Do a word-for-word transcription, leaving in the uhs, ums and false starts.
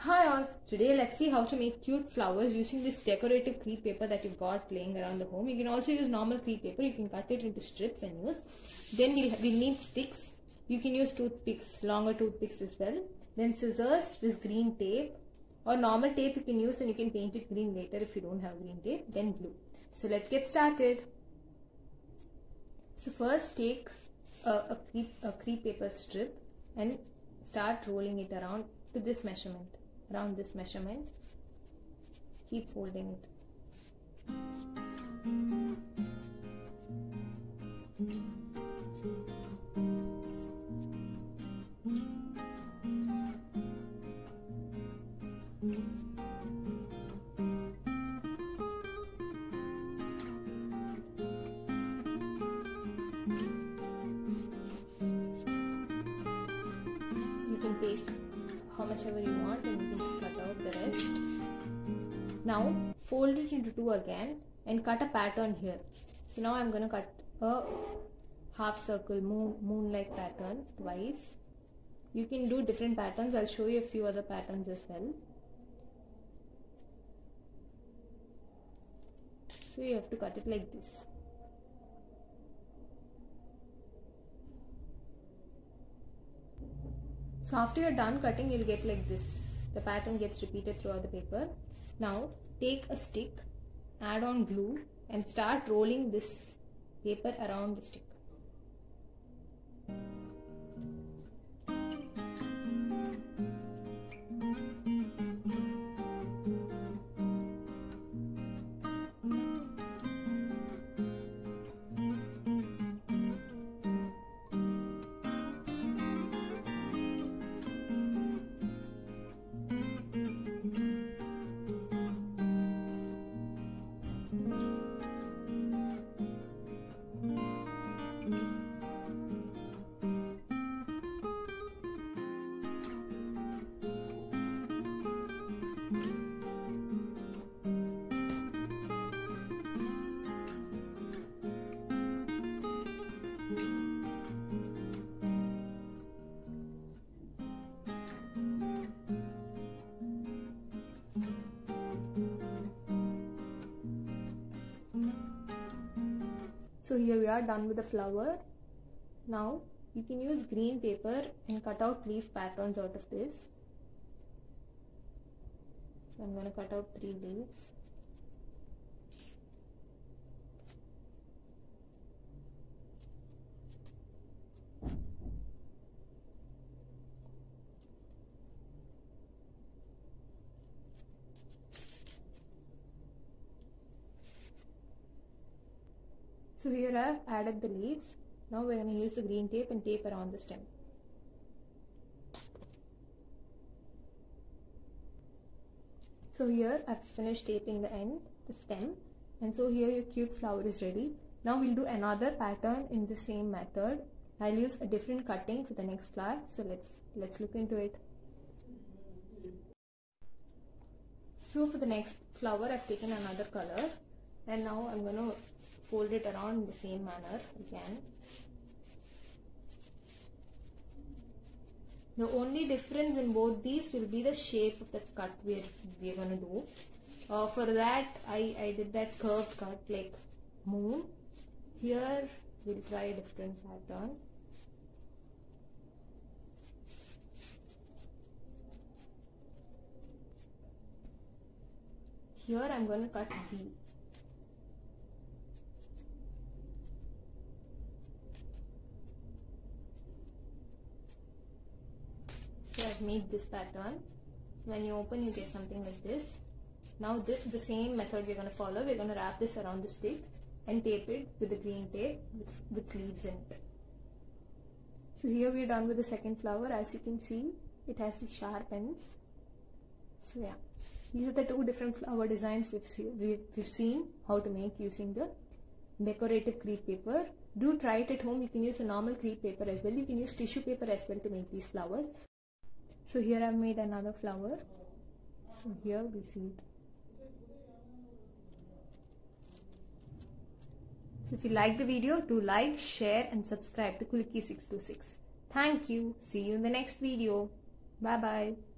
Hi all, today let's see how to make cute flowers using this decorative crepe paper that you've got laying around the home. You can also use normal crepe paper, you can cut it into strips and use. Then we'll, we'll need sticks, you can use toothpicks, longer toothpicks as well. Then scissors, this green tape or normal tape you can use and you can paint it green later if you don't have green tape. Then glue. So let's get started. So first take a, a, crepe, a crepe paper strip and start rolling it around to this measurement. Around this measurement, keep folding it. You can take how much ever you want and you can just cut out the rest. Now fold it into two again and cut a pattern here. So now I'm going to cut a half circle moon, moon like pattern twice. You can do different patterns. I'll show you a few other patterns as well. So you have to cut it like this. So after you're done cutting, you'll get like this. The pattern gets repeated throughout the paper. Now take a stick, add on glue and start rolling this paper around the stick. So here we are done with the flower. Now you can use green paper and cut out leaf patterns out of this. So I'm going to cut out three leaves. So here I have added the leaves. Now we're going to use the green tape and tape around the stem. So here I've finished taping the end, the stem, and so here your cute flower is ready. Now we'll do another pattern in the same method. I'll use a different cutting for the next flower. So let's let's look into it. So for the next flower I've taken another color and now I'm going to fold it around in the same manner again. The only difference in both these will be the shape of the cut we're, we're going to do. Uh, for that I, I did that curved cut like moon. Here we'll try a different pattern. Here I'm going to cut V. So I've made this pattern. So when you open you get something like this. Now this the same method we're going to follow. We're going to wrap this around the stick and tape it with the green tape with, with leaves in it. So here we're done with the second flower. As you can see it has these sharp ends. So yeah, these are the two different flower designs we've, see, we've, we've seen how to make using the decorative crepe paper. Do try it at home. You can use the normal crepe paper as well. You can use tissue paper as well to make these flowers. So here I've made another flower. So here we see it. So if you like the video, do like, share and subscribe to Kulki six two six. Thank you. See you in the next video. Bye bye.